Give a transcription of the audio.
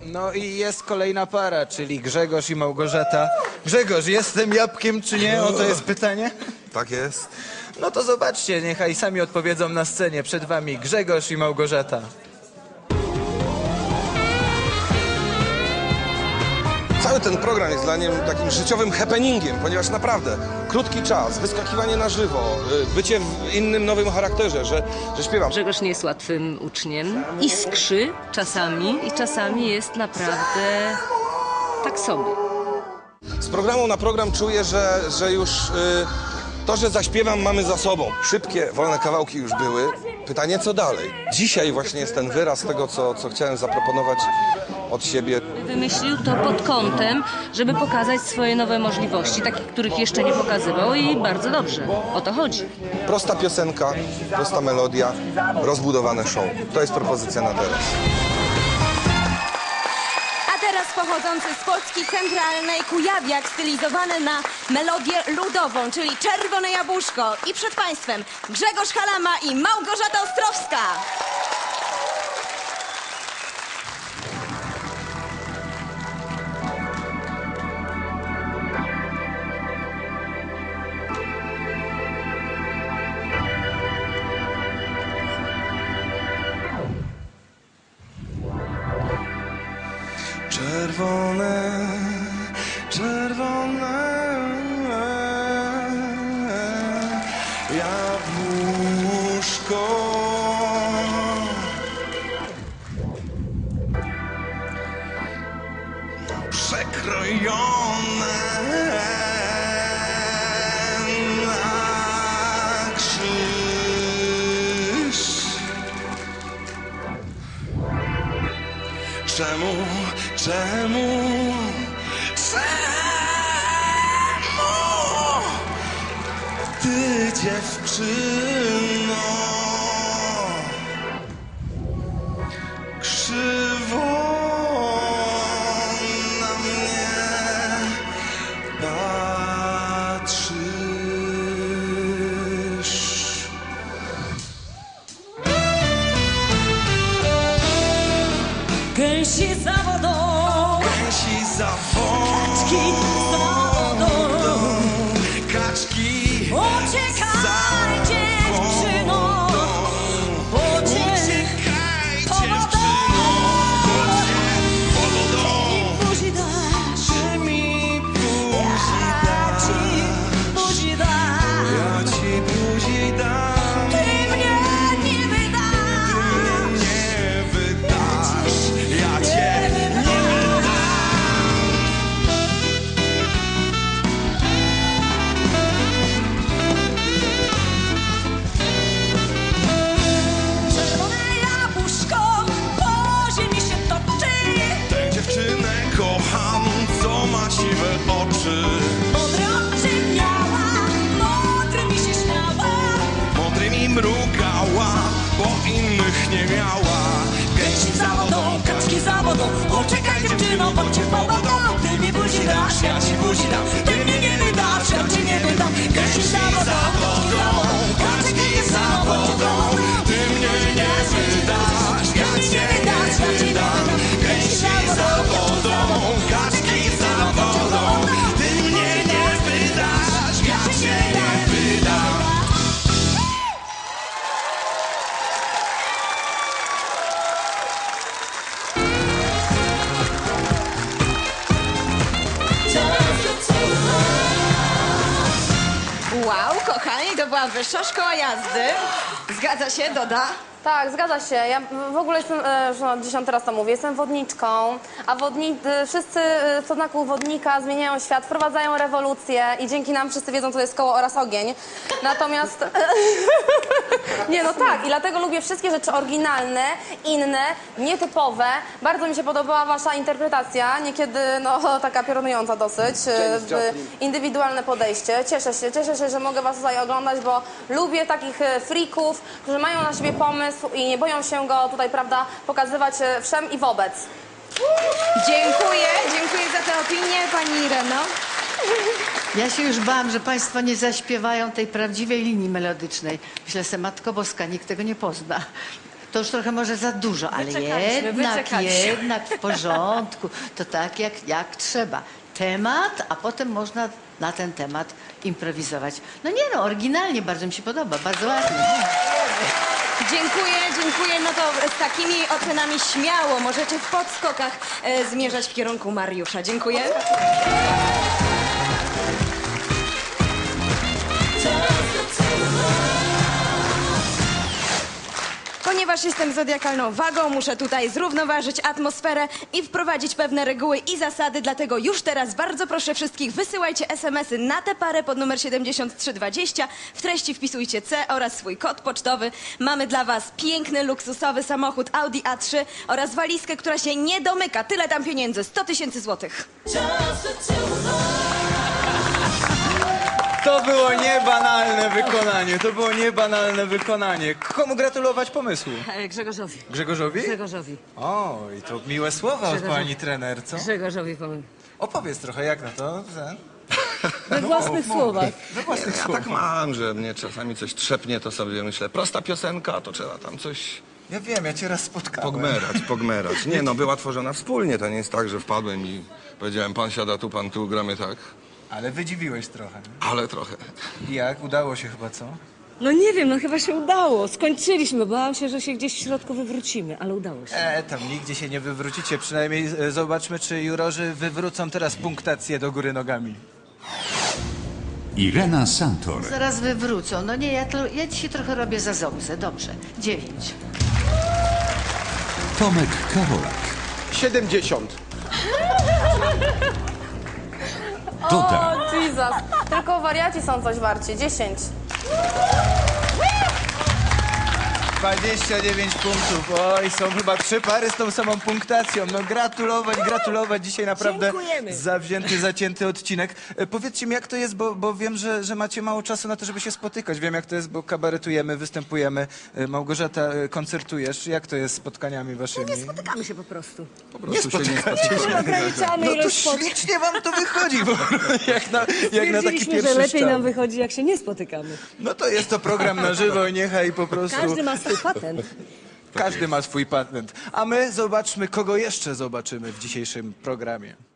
No i jest kolejna para, czyli Grzegorz i Małgorzata. Grzegorz, jestem jabłkiem czy nie? O to jest pytanie. Tak jest. No to zobaczcie, niechaj sami odpowiedzą na scenie. Przed wami Grzegorz i Małgorzata. Cały ten program jest dla niej takim życiowym happeningiem, ponieważ naprawdę krótki czas, wyskakiwanie na żywo, bycie w innym, nowym charakterze, że śpiewam. Grzegorz nie jest łatwym uczniem. Iskrzy czasami i czasami jest naprawdę tak sobie. Z programu na program czuję, że już to, że zaśpiewam, mamy za sobą. Szybkie, wolne kawałki już były. Pytanie, co dalej? Dzisiaj właśnie jest ten wyraz tego, co chciałem zaproponować od siebie. Wymyślił to pod kątem, żeby pokazać swoje nowe możliwości, takich, których jeszcze nie pokazywał i bardzo dobrze. O to chodzi. Prosta piosenka, prosta melodia, rozbudowane show. To jest propozycja na teraz. A teraz pochodzący z Polski Centralnej kujawiak stylizowany na melodię ludową, czyli Czerwone Jabłuszko. I przed Państwem Grzegorz Halama i Małgorzata Ostrowska. Czerwone, czerwone jabłuszko. Przekrojone na krzyż. Czemu ty, dziewczyno, krzywo na mnie patrzysz? Gęsi za wodą, Gęsi za wodą, kaczki za wodą, kaczki uciekaj dziewczyno, uciekaj dziewczyno, po wodą. buzi dasz, Ty mi buzi dasz, buzi dasz, ja ci buzi dam. ty mnie nie wydasz. Nie wydasz, ja cię nie wydam. Czerwone jabłuszko po ziemi się toczy. Tę dziewczynę kocham, co ma siwe oczy. Modre oczy miała, modrymi się śmiała. Modrymi mrugała, bo innych nie miała. Gęsi za wodą, kaczki za wodą, uciekaj dziewczyno, bądź po wodą. Ty mi buzi dasz, ja ci buzi dam. Ty mnie nie wydasz, ja ci nie wydam. Gęsi za wodą, kaczki za wodą. Ty mnie nie wydasz, ja cię nie wydam. Gęsi za wodą, kaczki za wodą. Ty mnie nie wydasz, ja cię nie wydam. Wow, kochani, to była wyższa szkoła jazdy. Zgadza się, Doda? Tak, zgadza się. Ja w ogóle jestem, już 10 raz to mówię, jestem wodniczką, a wszyscy co znaku wodnika zmieniają świat, wprowadzają rewolucję i dzięki nam wszyscy wiedzą, co to jest koło oraz ogień. Natomiast... Nie, no tak, i dlatego lubię wszystkie rzeczy oryginalne, inne, nietypowe. Bardzo mi się podobała wasza interpretacja, niekiedy no taka piorunująca dosyć, indywidualne podejście. Cieszę się, że mogę was tutaj oglądać, bo lubię takich freaków, którzy mają na siebie pomysł i nie boją się go tutaj, prawda, pokazywać wszem i wobec. Dziękuję za tę opinię, pani Ireno. Ja się już bałam, że państwo nie zaśpiewają tej prawdziwej linii melodycznej. Myślę sobie, Matko Boska, nikt tego nie pozna. to już trochę może za dużo, ale jednak w porządku. To tak jak trzeba. Temat, a potem można na ten temat improwizować. No nie no, oryginalnie, bardzo mi się podoba, bardzo ładnie. Dziękuję. No to z takimi ocenami śmiało możecie w podskokach zmierzać w kierunku Mariusza. Dziękuję. Ponieważ jestem zodiakalną wagą, muszę tutaj zrównoważyć atmosferę i wprowadzić pewne reguły i zasady, dlatego już teraz bardzo proszę wszystkich, wysyłajcie SMS-y na tę parę pod numer 7320. W treści wpisujcie C oraz swój kod pocztowy. Mamy dla was piękny, luksusowy samochód Audi A3 oraz walizkę, która się nie domyka. Tyle tam pieniędzy, 100 000 złotych. To było niebanalne wykonanie. Komu gratulować pomysłu? Grzegorzowi. Grzegorzowi? Grzegorzowi. O, i to miłe słowa od pani trener, co? Grzegorzowi powiem. Opowiedz trochę, jak na to? We własnych słowach. We własnych Ja słowach. tak mam, że mnie czasami coś trzepnie, to sobie myślę, prosta piosenka, to trzeba tam coś Ja wiem, ja cię raz spotkałem. pogmerać. Nie no, była tworzona wspólnie, to nie jest tak, że wpadłem i powiedziałem, pan siada tu, pan tu, gramy tak, Ale wydziwiłeś trochę. ale trochę. I jak? Udało się chyba, co? No nie wiem, no chyba się udało. Skończyliśmy, bałam się, że się gdzieś w środku wywrócimy, ale udało się. Tam nigdzie się nie wywrócicie. Przynajmniej zobaczmy, czy jurorzy wywrócą teraz punktację do góry nogami. Irena Santor. Zaraz wywrócą. No nie, ja dzisiaj trochę robię za zobzę. Dobrze. 9. Tomek Karolak. 70. Doda. O, Jesus. Tylko wariaci są coś warci. 10. 29 punktów. Oj, są chyba 3 pary z tą samą punktacją. No gratulować. Dzisiaj naprawdę Dziękujemy. zawzięty, zacięty odcinek. Powiedzcie mi, jak to jest, bo wiem, że macie mało czasu na to, żeby się spotykać. Wiem, jak to jest, bo kabaretujemy, występujemy. Małgorzata, koncertujesz. Jak to jest z spotkaniami waszymi? Spotykamy się po prostu. Po prostu się nie spotkamy. Ograniczamy No to ilość spotkań. ślicznie wam to wychodzi, bo jak na taki Stwierdziliśmy, pierwszy że lepiej szczał. nam wychodzi, jak się nie spotykamy. No to jest to program na żywo, niechaj po prostu... Każdy ma swój patent. Każdy ma swój patent. A my zobaczmy, kogo jeszcze zobaczymy w dzisiejszym programie.